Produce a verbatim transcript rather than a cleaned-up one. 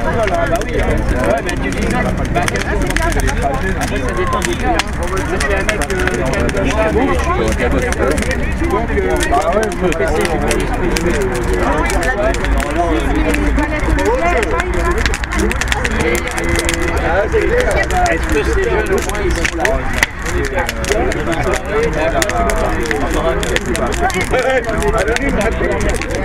bah oui, ouais, mais tu dis non, bah après ça dépend des cas. Ça c'est un mec qui est comme ça, mais je suis nerveux. Donc, bah ouais, je me fais essayer, je vais est-ce que ces jeunes au moins ils sont là? On est